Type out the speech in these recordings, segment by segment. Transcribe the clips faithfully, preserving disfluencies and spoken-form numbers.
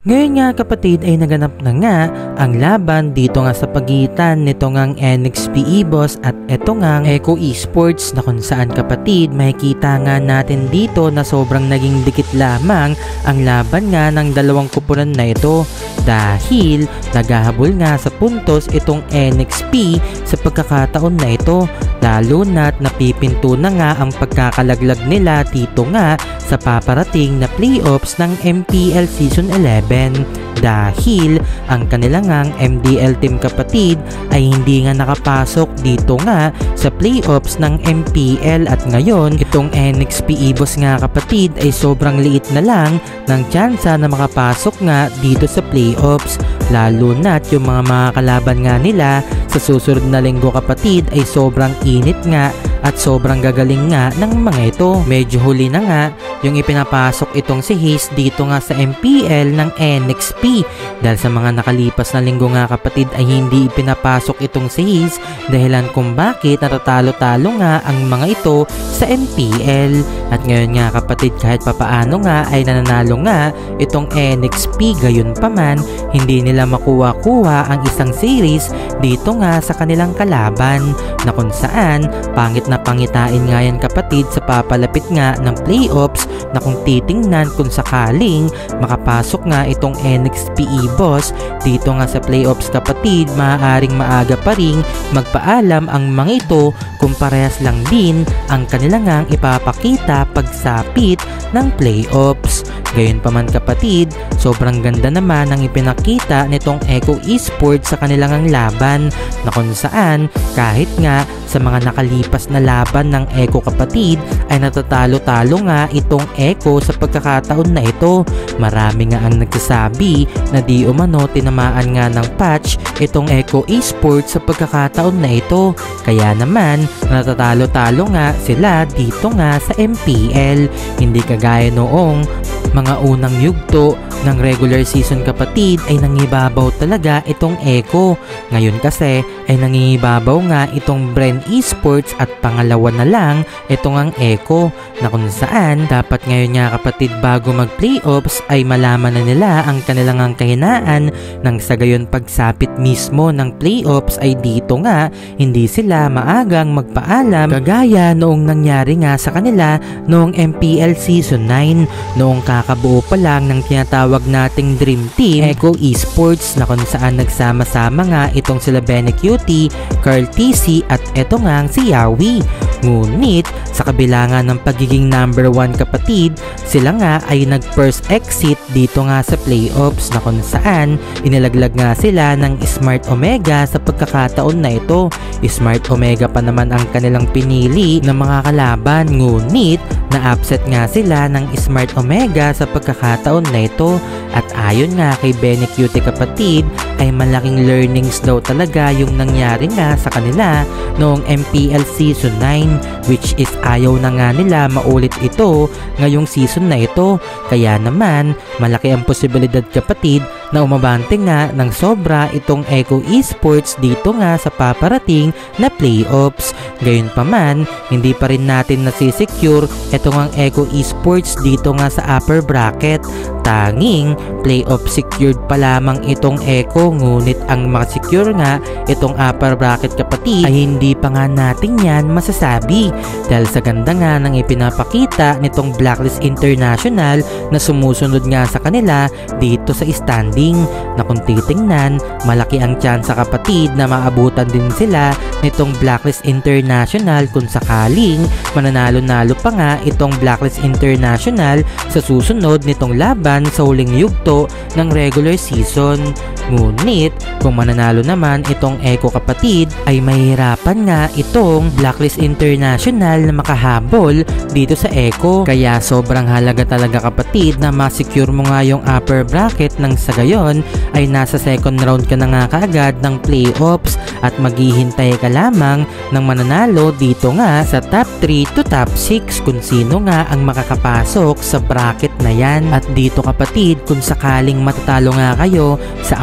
Ngayon nga kapatid ay naganap na nga ang laban dito nga sa pagitan nito ngang N X P EVOS at eto ngang Echo Esports, na kung saan kapatid makikita nga natin dito na sobrang naging dikit lamang ang laban nga ng dalawang kupunan na ito, dahil naghahabol nga sa puntos itong N X P sa pagkakataon na ito, lalo na't napipinto na nga ang pagkakalaglag nila dito nga sa paparating na playoffs ng M P L Season eleven, dahil ang kanilang ngang M D L team kapatid ay hindi nga nakapasok dito nga sa playoffs ng M P L, at ngayon itong N X P EVOS nga kapatid ay sobrang liit na lang ng tsansa na makapasok nga dito sa playoffs, lalo na't yung mga mga kalaban nga nila sa susunod na linggo kapatid ay sobrang init nga at sobrang gagaling nga ng mga ito. Medyo huli na nga yung ipinapasok itong si Haze dito nga sa M P L ng N X P, dahil sa mga nakalipas na linggo nga kapatid ay hindi ipinapasok itong si Haze, dahilan kung bakit natatalo-talo nga ang mga ito sa M P L. At ngayon nga kapatid, kahit papaano nga ay nananalo nga itong N X P, gayon pa man hindi nila makuha-kuha ang isang series dito nga sa kanilang kalaban, na kung saan pangit na pangitain nga yan kapatid sa papalapit nga ng playoffs, na kung titingnan kung sakaling makapasok nga itong N X P EVOS dito nga sa playoffs kapatid, maaaring maaga pa ring magpaalam ang mga ito kung parehas lang din ang kanilang ngang ipapakita pagsapit ng playoffs. Gayon pa man kapatid, sobrang ganda naman ang ipinakita nitong Echo Esports sa kanilang laban, na kung saan kahit nga sa mga nakalipas na laban ng Echo kapatid ay natatalo-talo nga itong Echo sa pagkakataon na ito. Marami nga ang nagsasabi na di umano tinamaan nga ng patch itong Echo Esports sa pagkakataon na ito, kaya naman natatalo-talo nga sila dito nga sa M P L. Hindi kagaya noong mga unang yugto ng regular season kapatid ay nangibabaw talaga itong Echo. Ngayon kasi ay nangibabaw nga itong Bren Esports at pangalawa na lang itong ang Echo, na kung saan dapat ngayon nga kapatid bago mag playoffs ay malaman na nila ang kanilang ang kahinaan, nang sa gayon pagsapit mismo ng playoffs ay dito nga hindi sila maagang magpaalam, kagaya noong nangyari nga sa kanila noong M P L Season nine, noong kakabuo pa lang ng tinatawag nating Dream Team Echo Esports, na kung saan nagsama-sama nga itong sila Bene Cutie, Carl T C at eto nga si Yawi. Ngunit sa kabila nga ng pagiging number one kapatid, sila nga ay nag first exit dito nga sa playoffs, na kung saan inilaglag nga sila ng Smart Omega sa pagkakataon na ito. Smart Omega pa naman ang kanilang pinili ng mga kalaban, ngunit na-upset nga sila ng Smart Omega sa pagkakataon na ito. At ayon nga kay Bene Cutie kapatid ay malaking learnings daw talaga yung nangyari nga sa kanila noong M P L Season nine, which is ayaw na nga nila maulit ito ngayong season na ito. Kaya naman malaki ang posibilidad kapatid na umabante nga ng sobra itong Echo Esports dito nga sa paparating na playoffs. Gayon pa man, hindi pa rin natin nasisecure itong ang Echo Esports dito nga sa upper bracket. Tanging playoff secured pa lamang itong Echo, ngunit ang makasecure nga itong upper bracket kapatid ay hindi pa nga natin yan masasabi, dahil sa ganda nga ng ipinapakita nitong Blacklist International na sumusunod nga sa kanila dito sa standing, na kung titingnan malaki ang tsansa kapatid na maabutan din sila nitong Blacklist International kung sakaling mananalo-nalo pa nga itong Blacklist International sa susunod nitong laban sa huling yugto ng regular season. Ngunit kung mananalo naman itong Echo kapatid ay mahirapan nga itong Blacklist International na makahabol dito sa Echo, kaya sobrang halaga talaga kapatid na ma-secure mo nga yung upper bracket, nang sa gayon ay nasa second round ka na nga kaagad ng playoffs at maghihintay ka lamang ng mananalo dito nga sa top three to top six kung sino nga ang makakapasok sa bracket na yan. At dito kapatid, kung sakaling matatalo nga kayo sa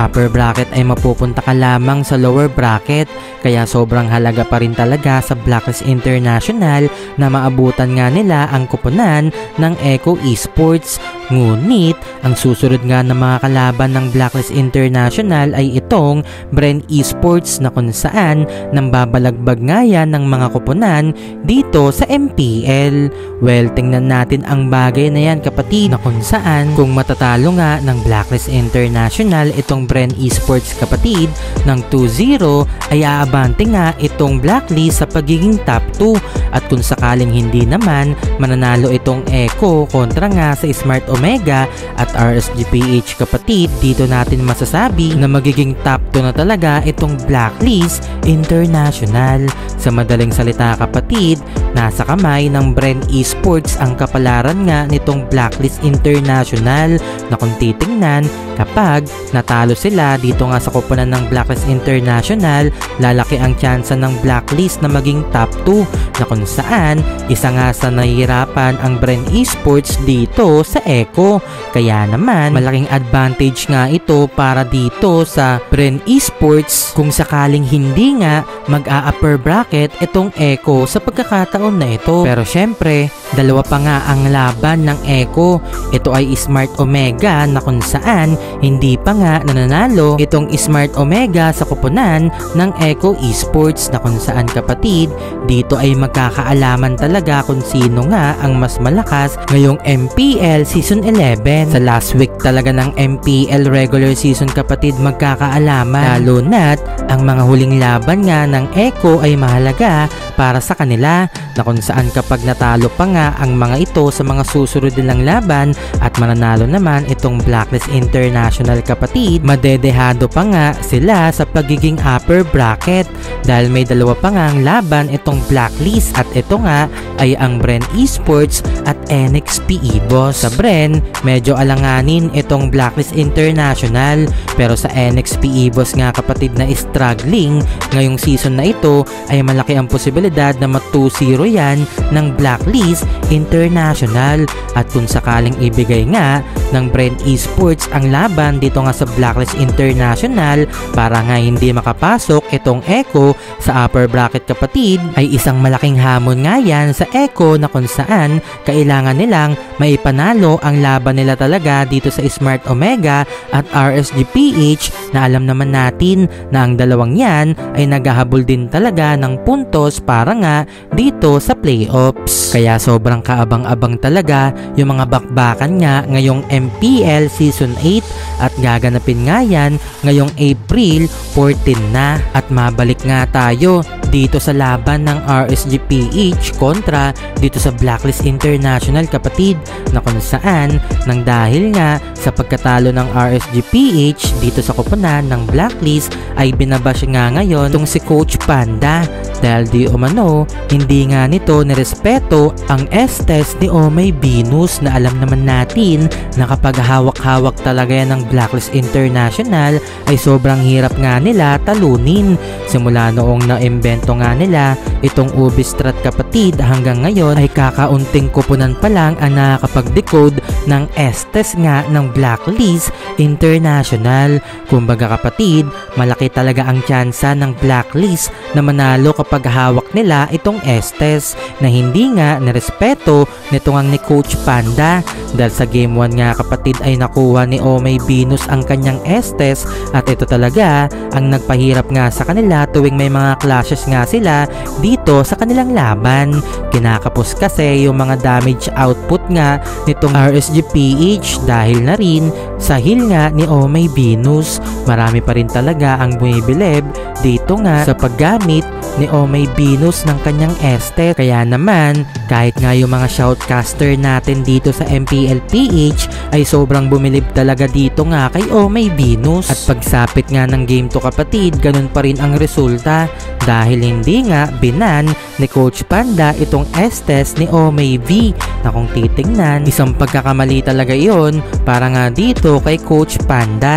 upper bracket ay mapupunta ka lamang sa lower bracket, kaya sobrang halaga pa rin talaga sa Blacklist International na maabutan nga nila ang koponan ng Echo Esports. Ngunit, ang susunod nga ng mga kalaban ng Blacklist International ay itong Bren Esports na kung saan nang babalagbag nga yan ng mga koponan dito sa M P L. Well, tingnan natin ang bagay na yan kapatid, na kung saan kung matatalo nga ng Blacklist International itong Bren Esports kapatid ng two zero ay aabante nga itong Blacklist sa pagiging top two, at kung sakaling hindi naman mananalo itong Echo kontra nga sa Smart Omega at R S G P H kapatid, dito natin masasabi na magiging top two na talaga itong Blacklist International. Sa madaling salita kapatid, nasa kamay ng Bren Esports ang kapalaran nga nitong Blacklist International, na kung titingnan kapag natalo sila dito nga sa koponan ng Blacklist International, lalaki ang tsansa ng Blacklist na maging top two, na kung saan isa nga sa nahihirapan ang Bren Esports dito sa Echo. Kaya naman malaking advantage nga ito para dito sa Bren Esports kung sakaling hindi nga mag-a-upper bracket itong Echo sa pagkakataon na ito. Pero syempre, dalawa pa nga ang laban ng Echo. Ito ay Smart Omega, na kung saan hindi pa nga nananalo itong Smart Omega sa koponan ng Echo Esports, na kung saan kapatid, dito ay magkakaalaman talaga kung sino nga ang mas malakas ngayong M P L Season eleven. Sa last week talaga ng M P L regular season kapatid magkakaalaman, lalo na't ang mga huling laban nga ng Echo ay mahalaga para sa kanila, na kung saan kapag natalo pa nga ang mga ito sa mga susunod nilang laban at mananalo naman itong Blacklist International kapatid, madedehado pa nga sila sa pagiging upper bracket dahil may dalawa pa nga ang laban itong Blacklist, at ito nga ay ang Bren Esports at N X P Evoz. Sa Bren, medyo alanganin itong Blacklist International, pero sa N X P Evoz nga kapatid na struggling ngayong season na ito ay malaki ang posibilidad na mat two zero yan ng Blacklist International. At kung sakaling ibigay nga ng Bren Esports ang laban dito nga sa Blacklist International para nga hindi makapasok itong Echo sa upper bracket kapatid, ay isang malaking hamon nga yan sa Echo, na kung saan kailangan nilang maipanalo ang laban nila talaga dito sa Smart Omega at R S G P H, na alam naman natin na ang dalawang yan ay naghahabol din talaga ng puntos para nga dito sa playoffs. Kaya sobrang kaabang-abang talaga yung mga bakbakan nga ngayong M P L Season eight, at gaganapin nga yan ngayong April fourteen na. At mabalik nga tayo dito sa laban ng R S G P H kontra dito sa Blacklist International kapatid, na kung saan nang dahil nga sa pagkatalo ng R S G P H dito sa koponan ng Blacklist ay binabash nga ngayon itong si Coach Panda dahil di umano hindi nga nito nirespeto ang estes ni Omay Venus, na alam naman natin na kapag hawak-hawak talaga yan ng Blacklist International ay sobrang hirap nga nila talunin. Simula noong na-imbento nga nila itong Ubistrat kapatid, hanggang ngayon ay kakaunting koponan pa lang ang nakakapag-decode ng estes nga ng Blacklist International. Kumbaga kapatid, malaki talaga ang tsansa ng Blacklist na manalo kapag hawak nila itong estes, na hindi nga nirespeto nito nga ni Coach Panda dahil sa game one nga kapatid ay nakuha ni Omay Venus ang kanyang estes, at ito talaga ang nagpahirap nga sa kanila tuwing may mga clashes nga sila dito sa kanilang laban. Kinakapos kasi yung mga damage output nga nitong R S G P H dahil na rin sa heal nga ni Omay Venus. Marami pa rin talaga ang bumibilib dito nga sa paggamit ni Omay Venus ng kanyang este. Kaya naman kahit nga yung mga shoutcaster natin dito sa M P L P H ay sobrang bumilib talaga dito nga kay Omay Venus. At pagsapit nga ng game to kapatid, ganun pa rin ang resulta dahil hindi nga binan ni Coach Panda itong estes ni Omay V, na kung titingnan isang pagkakamali talaga yon para nga dito kay Coach Panda.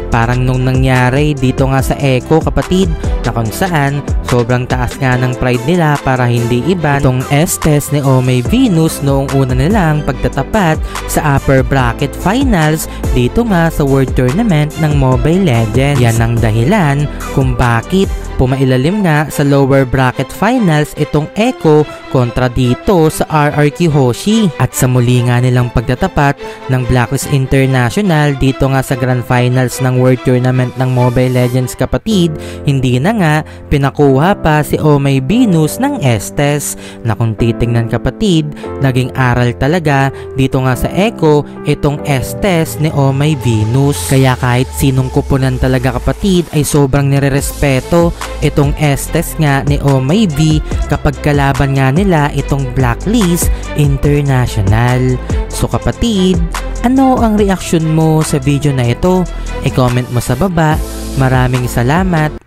Parang nung nangyari dito nga sa Echo kapatid, na kung saan sobrang taas nga ng pride nila para hindi iba itong Estes ni Omay Venus noong una nilang pagtatapat sa upper bracket finals dito nga sa World Tournament ng Mobile Legends. Yan ang dahilan kung bakit pumailalim nga sa lower bracket finals itong Echo kontra dito sa R R Q Hoshi. At sa muli nga nilang pagtatapat ng Blacklist International dito nga sa Grand Finals ng World Tournament ng Mobile Legends kapatid, hindi na nga pinakuha pa si Omay Venus ng Estes, na kung titingnan kapatid, naging aral talaga dito nga sa Echo itong Estes ni Omay Venus. Kaya kahit sinong kupunan talaga kapatid ay sobrang nirerespeto itong Estes nga ni Omay V kapag kalaban nga nila itong Blacklist International. So kapatid, ano ang reaksyon mo sa video na ito? I-comment mo sa baba. Maraming salamat.